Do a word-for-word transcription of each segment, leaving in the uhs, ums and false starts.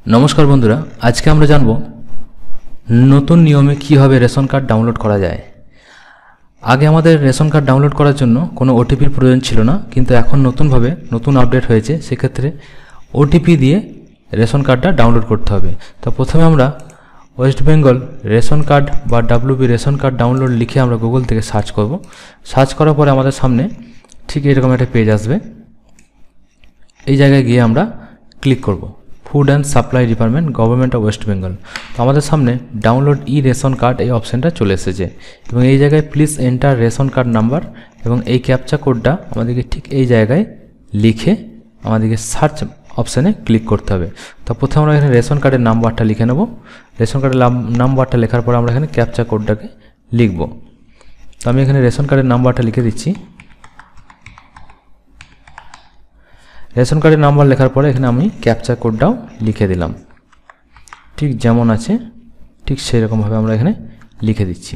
নমস্কার বন্ধুরা, আজকে আমরা জানব নতুন নিয়মে কিভাবে রেশন কার্ড ডাউনলোড করা যায়। আগে আমাদের রেশন কার্ড ডাউনলোড করার জন্য কোনো ওটিপির প্রয়োজন ছিল না, কিন্তু এখন নতুনভাবে নতুন আপডেট হয়েছে, সেক্ষেত্রে ওটিপি দিয়ে রেশন কার্ডটা ডাউনলোড করতে হবে। তো প্রথমে আমরা ওয়েস্ট বেঙ্গল রেশন কার্ড বা ডাব্লিউবি রেশন কার্ড ডাউনলোড লিখে আমরা গুগল থেকে সার্চ করব। সার্চ করার পরে আমাদের সামনে ঠিক এরকম একটা পেজ আসবে। এই জায়গায় গিয়ে আমরা ক্লিক করব, food and supply department, government of West Bengal. তো আমাদের সামনে ডাউনলোড ই রেশন কার্ড এই অপশানটা চলে এসেছে এবং এই জায়গায় please enter ration card number এবং এই ক্যাপচা কোডটা আমাদেরকে ঠিক এই জায়গায় লিখে আমাদেরকে সার্চ অপশানে ক্লিক করতে হবে। তো প্রথমে আমরা এখানে রেশন কার্ডের নাম্বারটা লিখে নেব। রেশন কার্ডের নাম্বারটা লেখার পর আমরা এখানে ক্যাপচা কোডটাকে লিখব। তো আমি এখানে রেশন কার্ডের নাম্বারটা লিখে দিচ্ছি। রেশন কার্ডের নাম্বার লেখার পরে এখানে আমি ক্যাপচা কোডটাও লিখে দিলাম, ঠিক যেমন আছে ঠিক সেই রকমভাবে আমরা এখানে লিখে দিচ্ছি।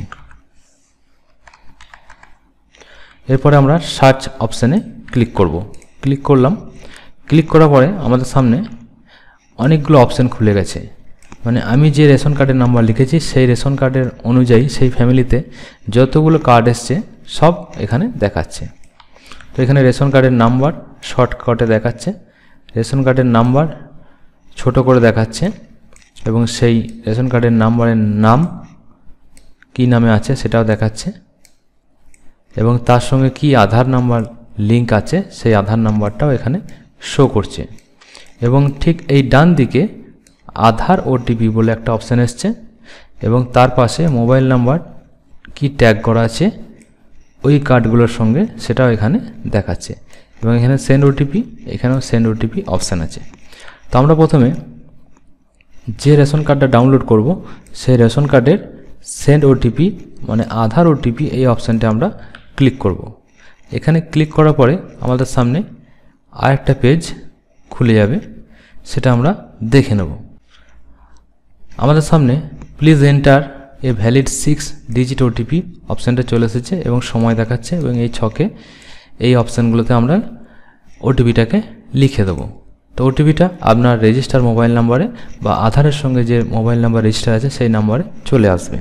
এরপরে আমরা সার্চ অপশানে ক্লিক করব। ক্লিক করলাম। ক্লিক করার পরে আমাদের সামনে অনেকগুলো অপশান খুলে গেছে। মানে আমি যে রেশন কার্ডের নাম্বার লিখেছি সেই রেশন কার্ডের অনুযায়ী সেই ফ্যামিলিতে যতগুলো কার্ড এসছে সব এখানে দেখাচ্ছে। তো এখানে রেশন কার্ডের নাম্বার শর্টকাটে দেখাচ্ছে, রেশন কার্ডের নাম্বার ছোট করে দেখাচ্ছে এবং সেই রেশন কার্ডের নাম্বারের নাম কি নামে আছে সেটাও দেখাচ্ছে এবং তার সঙ্গে কি আধার নাম্বার লিঙ্ক আছে সেই আধার নাম্বারটাও এখানে শো করছে। এবং ঠিক এই ডান দিকে আধার ওটিপি বলে একটা অপশান এসছে এবং তার পাশে মোবাইল নাম্বার কি ট্যাগ করা আছে ওই কার্ডগুলোর সঙ্গে সেটাও এখানে দেখাচ্ছে এবং এখানে সেন্ড ওটিপি, এখানেও সেন্ড ওটিপি অপশান আছে। তো আমরা প্রথমে যে রেশন কার্ডটা ডাউনলোড করব সেই রেশন কার্ডের সেন্ড ওটিপি মানে আধার ওটিপি এই অপশানটা আমরা ক্লিক করব। এখানে ক্লিক করার পরে আমাদের সামনে আরেকটা পেজ খুলে যাবে, সেটা আমরা দেখে নেব। আমাদের সামনে please enter a valid six digit OTP অপশানটা চলে এসেছে এবং সময় দেখাচ্ছে এবং এই ছকে এই অপশানগুলোতে আমরা ওটিপিটাকে লিখে দেবো। তো ওটিপিটা আপনার রেজিস্টার মোবাইল নাম্বারে বা আধারের সঙ্গে যে মোবাইল নাম্বার রেজিস্টার আছে সেই নাম্বারে চলে আসবে।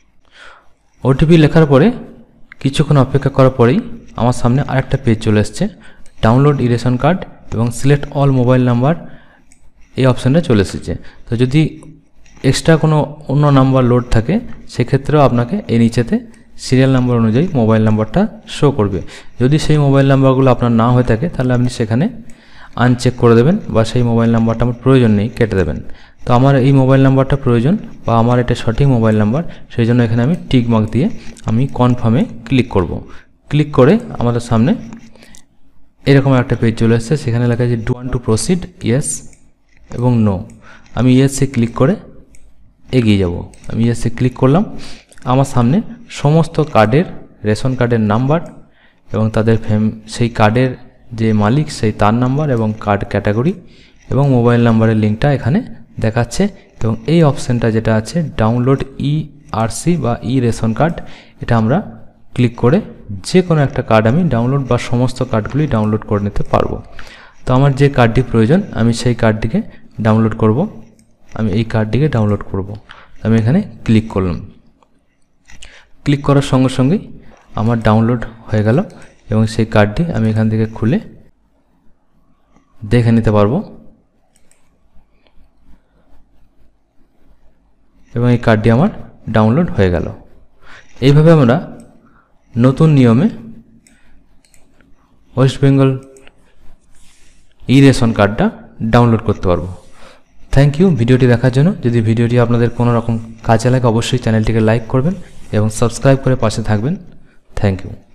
ওটিপি লেখার পরে কিছুক্ষণ অপেক্ষা করার পরেই আমার সামনে আরেকটা পেজ চলে এসছে, ডাউনলোড ই রেশন কার্ড এবং সিলেক্ট অল মোবাইল নাম্বার এই অপশানটা চলে এসেছে। তো যদি এক্সট্রা কোনো অন্য নাম্বার লোড থাকে সেক্ষেত্রেও আপনাকে এই নিচেতে সিরিয়াল নাম্বার অনুযায়ী মোবাইল নাম্বারটা শো করবে। যদি সেই মোবাইল নাম্বারগুলো আপনার না হয়ে থাকে তাহলে আপনি সেখানে আনচেক করে দেবেন বা সেই মোবাইল নাম্বারটা আমার প্রয়োজন নেই কেটে দেবেন। তো আমার এই মোবাইল নাম্বারটা প্রয়োজন বা আমার এটা সঠিক মোবাইল নাম্বার, সেই জন্য এখানে আমি টিক মার্ক দিয়ে আমি কনফার্মে ক্লিক করব। ক্লিক করে আমাদের সামনে এরকম একটা পেজ চলে এসেছে, সেখানে লেখা আছে do want to proceed yes এবং নো। আমি ইয়েসে ক্লিক করে এগিয়ে যাব। আমি ইয়েসে ক্লিক করলাম। আমার সামনে সমস্ত কার্ডের রেশন কার্ডের নাম্বার এবং তাদের ফ্যাম সেই কার্ডের যে মালিক সেই তার নাম্বার এবং কার্ড ক্যাটাগরি এবং মোবাইল নাম্বারের লিঙ্কটা এখানে দেখাচ্ছে এবং এই অপশানটা যেটা আছে ডাউনলোড ই আরসি বা ই রেশন কার্ড, এটা আমরা ক্লিক করে যে কোনো একটা কার্ড আমি ডাউনলোড বা সমস্ত কার্ডগুলি ডাউনলোড করে নিতে পারবো। তো আমার যে কার্ডটি প্রয়োজন আমি সেই কার্ডটিকে ডাউনলোড করব। আমি এই কার্ডটিকে ডাউনলোড করব। আমি এখানে ক্লিক করলাম। ক্লিক করার সঙ্গে সঙ্গেই আমার ডাউনলোড হয়ে গেল এবং সেই কার্ডটি আমি এখান থেকে খুলে দেখে নিতে পারবো এবং এই কার্ডটি আমার ডাউনলোড হয়ে গেল। এইভাবে আমরা নতুন নিয়মে ওয়েস্ট বেঙ্গল ই রেশন কার্ডটা ডাউনলোড করতে পারবো। থ্যাংক ইউ ভিডিওটি দেখার জন্য। যদি ভিডিওটি আপনাদের কোনো রকম কাজে লাগে অবশ্যই চ্যানেলটিকে লাইক করবেন এবং সাবস্ক্রাইব করে পাশে থাকবেন। Thank you.